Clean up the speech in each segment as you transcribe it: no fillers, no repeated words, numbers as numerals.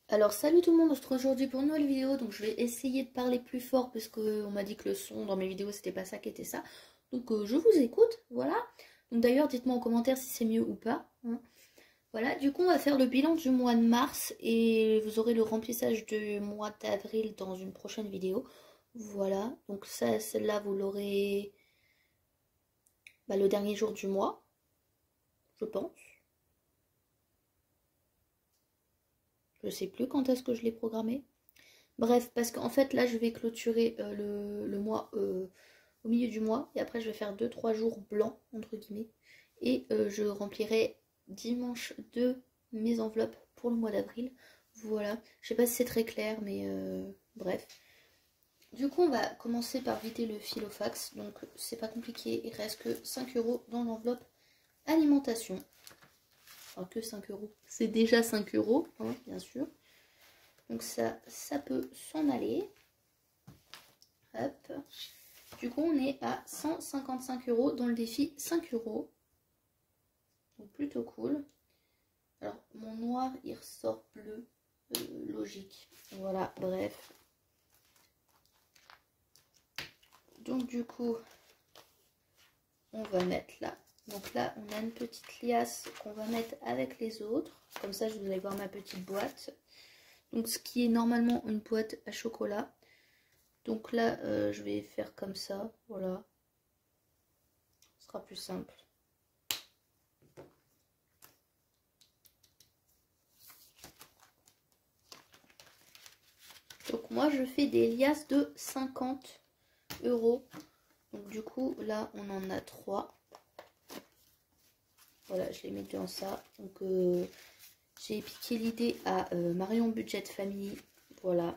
Alors salut tout le monde, on se retrouve aujourd'hui pour une nouvelle vidéo. Donc je vais essayer de parler plus fort parce qu'on m'a dit que le son dans mes vidéos c'était pas ça qui était ça. Donc je vous écoute, voilà. Donc d'ailleurs dites-moi en commentaire si c'est mieux ou pas, hein. Voilà, du coup on va faire le bilan du mois de mars et vous aurez le remplissage du mois d'avril dans une prochaine vidéo. Voilà, donc ça, celle-là vous l'aurez le dernier jour du mois, je pense. Je sais plus quand est-ce que je l'ai programmé. Bref, parce qu'en fait là je vais clôturer le mois au milieu du mois. Et après je vais faire 2-3 jours blancs, entre guillemets. Et je remplirai dimanche 2 mes enveloppes pour le mois d'avril. Voilà, je sais pas si c'est très clair, mais bref. Du coup on va commencer par vider le fil au fax. Donc c'est pas compliqué, il reste que 5 € dans l'enveloppe alimentation. Enfin que 5 €, c'est déjà 5 €, hein, bien sûr. Donc ça peut s'en aller. Hop. Du coup, on est à 155 € dans le défi 5 €. Donc plutôt cool. Alors, mon noir, il ressort bleu. Logique. Voilà, bref. Donc du coup, on va mettre là. Donc là, on a une petite liasse qu'on va mettre avec les autres. Comme ça, je vous allez voir ma petite boîte. Donc ce qui est normalement une boîte à chocolat. Donc là, je vais faire comme ça, voilà. Ce sera plus simple. Donc moi, je fais des liasses de 50 €. Donc du coup, là, on en a 3. Voilà, je les mets dans ça. Donc j'ai piqué l'idée à Marion Budget Family. Voilà.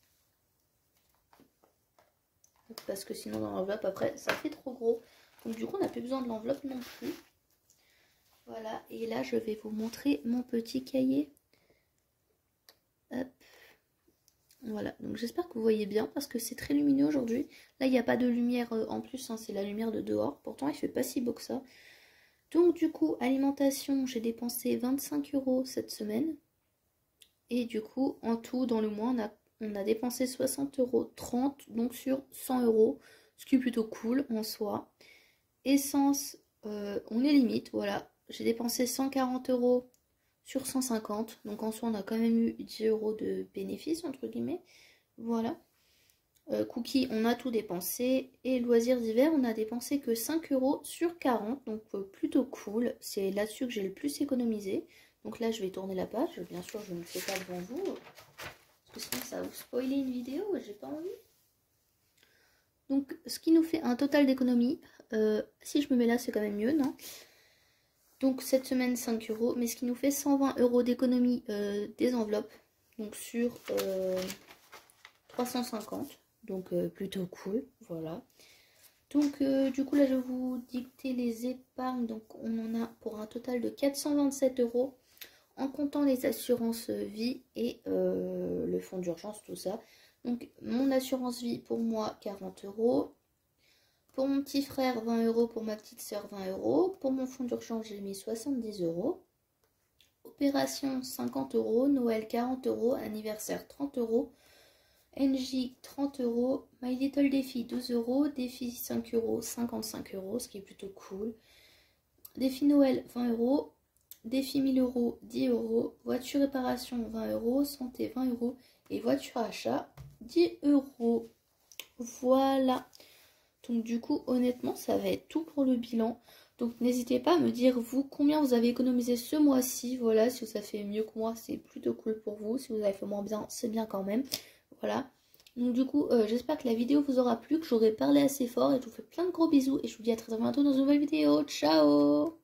Parce que sinon dans l'enveloppe après ça fait trop gros, donc du coup on n'a plus besoin de l'enveloppe non plus. Voilà, et là je vais vous montrer mon petit cahier. Hop. Voilà, donc j'espère que vous voyez bien parce que c'est très lumineux aujourd'hui. Là il n'y a pas de lumière en plus, hein, c'est la lumière de dehors, pourtant il fait pas si beau que ça. Donc du coup alimentation, j'ai dépensé 25 € cette semaine. Et du coup en tout dans le mois on a dépensé 60 €, 30 donc sur 100 €, ce qui est plutôt cool en soi. Essence, on est limite, voilà. J'ai dépensé 140 € sur 150, donc en soi on a quand même eu 10 € de bénéfice, entre guillemets. Voilà. Cookies, on a tout dépensé. Et loisirs d'hiver, on a dépensé que 5 € sur 40, donc plutôt cool. C'est là-dessus que j'ai le plus économisé. Donc là, je vais tourner la page. Bien sûr, je ne le fais pas devant vous. Parce que sinon, ça va vous spoiler une vidéo. J'ai pas envie. Donc, ce qui nous fait un total d'économie. Si je me mets là, c'est quand même mieux, non? Donc, cette semaine, 5 €. Mais ce qui nous fait 120 € d'économie des enveloppes. Donc, sur 350. Donc, plutôt cool. Voilà. Donc, du coup, là, je vais vous dicter les épargnes. Donc, on en a pour un total de 427 € en comptant les assurances vie et le fonds d'urgence, tout ça. Donc, mon assurance vie pour moi, 40 €. Pour mon petit frère, 20 €. Pour ma petite soeur, 20 €. Pour mon fonds d'urgence, j'ai mis 70 €. Opération, 50 €. Noël, 40 €. Anniversaire, 30 €. NJ 30 €, My Little Défi 12 €, Défi 5 €, 55 €, ce qui est plutôt cool. Défi Noël 20 €, Défi 1000 €, 10 €, voiture réparation 20 €, santé 20 € et voiture achat 10 €. Voilà. Donc du coup honnêtement ça va être tout pour le bilan. Donc n'hésitez pas à me dire vous combien vous avez économisé ce mois-ci. Voilà, si vous avez fait mieux que moi c'est plutôt cool pour vous. Si vous avez fait moins bien c'est bien quand même. Voilà, donc du coup j'espère que la vidéo vous aura plu, que j'aurai parlé assez fort et je vous fais plein de gros bisous et je vous dis à très bientôt dans une nouvelle vidéo. Ciao!